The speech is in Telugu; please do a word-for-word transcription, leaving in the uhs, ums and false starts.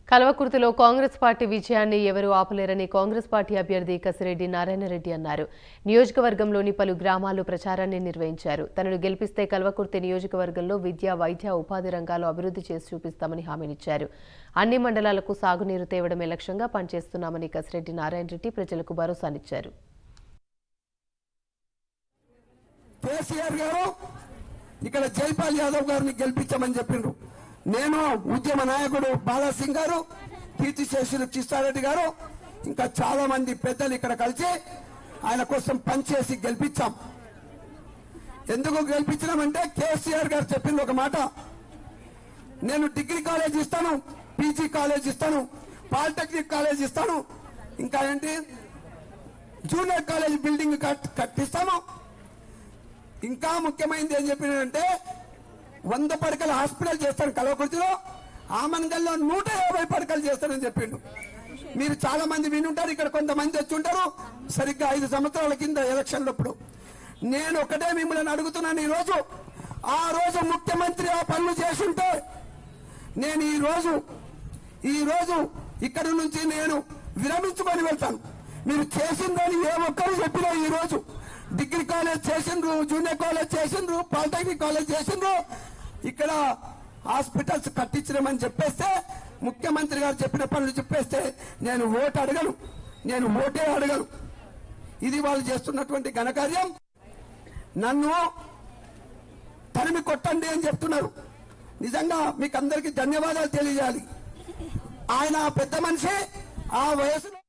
కల్వకుర్తిలో కాంగ్రెస్ పార్టీ విజయాన్ని ఎవరూ ఆపలేరని కాంగ్రెస్ పార్టీ అభ్యర్థి కసిరెడ్డి నారాయణరెడ్డి అన్నారు. నియోజకవర్గంలోని పలు గ్రామాల్లో ప్రచారాన్ని నిర్వహించారు. తనను గెలిపిస్తే కల్వకుర్తి నియోజకవర్గంలో విద్య, వైద్య, ఉపాధి రంగాలు అభివృద్ధి చేసి చూపిస్తామని హామీనిచ్చారు. అన్ని మండలాలకు సాగునీరు తేవడమే లక్ష్యంగా పనిచేస్తున్నామని కసిరెడ్డి నారాయణరెడ్డి ప్రజలకు భరోసానిచ్చారు. కేసీఆర్ గారు ఇక్కడ జైపాల్ యాదవ్ గారిని గెలిపించమని చెప్పిండ్రు. నేను ఉద్యమ నాయకుడు బాలాసింగ్ గారు, కీర్తిశేషులు కిష్టారెడ్డి గారు, ఇంకా చాలా మంది పెద్దలు ఇక్కడ కలిసి ఆయన కోసం పనిచేసి గెలిపించాం. ఎందుకు గెలిపించినామంటే కేసీఆర్ గారు చెప్పింది ఒక మాట, నేను డిగ్రీ కాలేజ్ ఇస్తాను, పీజీ కాలేజ్ ఇస్తాను, పాలిటెక్నిక్ కాలేజ్ ఇస్తాను, ఇంకా ఏంటి జూనియర్ కాలేజ్ బిల్డింగ్ కట్టిస్తాను. ఇంకా ముఖ్యమైనది ఏం చెప్పినంటే వంద పడకల హాస్పిటల్ చేస్తాను కల్వకుర్తిలో, ఆ మండలంలో నూట యాభై పడకలు చేస్తానని చెప్పిండు. మీరు చాలా మంది వినుంటారు, ఇక్కడ కొంతమంది వచ్చి ఉంటారు. సరిగ్గా ఐదు సంవత్సరాల కింద ఎలక్షన్లప్పుడు నేను ఒకటే మిమ్మల్ని అడుగుతున్నాను, ఈ రోజు ఆ రోజు ముఖ్యమంత్రి ఆ పనులు చేసుంటే నేను ఈ రోజు ఈ రోజు ఇక్కడి నుంచి నేను విరమించుకొని వెళ్తాను. మీరు చేసిందని ఏ ఒక్కరు చెప్పినా ఈ రోజు డిగ్రీ కాలేజ్ చేసిండ్రు, జూనియర్ కాలేజ్ చేసిండ్రు, పాలిటెక్నిక్ కాలేజ్ చేసిండ్రు, ఇక్కడ హాస్పిటల్స్ కట్టించడమని చెప్పేస్తే, ముఖ్యమంత్రి గారు చెప్పిన పనులు చెప్పేస్తే నేను ఓటు అడగను, నేను ఓటే అడగను. ఇది వాళ్ళు చేస్తున్నటువంటి ఘనకార్యం. నన్ను తరిమి కొట్టండి అని చెప్తున్నారు. నిజంగా మీకు అందరికీ ధన్యవాదాలు తెలియజేయాలి. ఆయన పెద్ద మనిషి, ఆ వయసులో